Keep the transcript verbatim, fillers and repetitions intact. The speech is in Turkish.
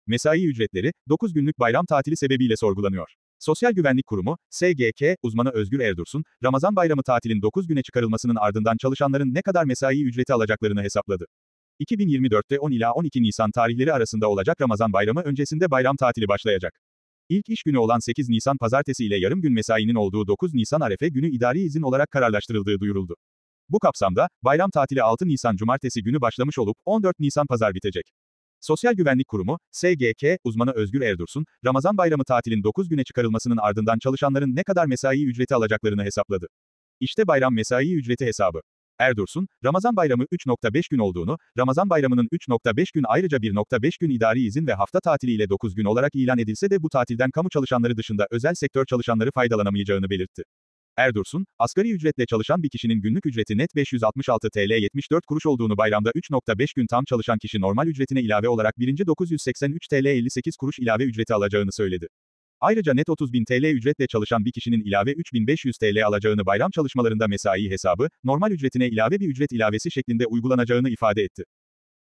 Mesai ücretleri, dokuz günlük bayram tatili sebebiyle sorgulanıyor. Sosyal Güvenlik Kurumu, S G K, uzmanı Özgür Erdursun, Ramazan bayramı tatilin dokuz güne çıkarılmasının ardından çalışanların ne kadar mesai ücreti alacaklarını hesapladı. iki bin yirmi dörtte on ila on iki Nisan tarihleri arasında olacak Ramazan bayramı öncesinde bayram tatili başlayacak. İlk iş günü olan sekiz Nisan pazartesi ile yarım gün mesainin olduğu dokuz Nisan Arefe günü idari izin olarak kararlaştırıldığı duyuruldu. Bu kapsamda, bayram tatili altı Nisan Cumartesi günü başlamış olup on dört Nisan Pazar bitecek. Sosyal Güvenlik Kurumu, S G K, uzmanı Özgür Erdursun, Ramazan bayramı tatilin dokuz güne çıkarılmasının ardından çalışanların ne kadar mesai ücreti alacaklarını hesapladı. İşte bayram mesai ücreti hesabı. Erdursun, Ramazan bayramı üç nokta beş gün olduğunu, Ramazan bayramının üç nokta beş gün ayrıca bir nokta beş gün idari izin ve hafta tatili ile dokuz gün olarak ilan edilse de bu tatilden kamu çalışanları dışında özel sektör çalışanları faydalanamayacağını belirtti. Erdursun, asgari ücretle çalışan bir kişinin günlük ücreti net beş yüz altmış altı TL yetmiş dört kuruş olduğunu bayramda üç nokta beş gün tam çalışan kişi normal ücretine ilave olarak birinci dokuz yüz seksen üç TL elli sekiz kuruş ilave ücreti alacağını söyledi. Ayrıca net otuz bin TL ücretle çalışan bir kişinin ilave üç bin beş yüz TL alacağını bayram çalışmalarında mesai hesabı, normal ücretine ilave bir ücret ilavesi şeklinde uygulanacağını ifade etti.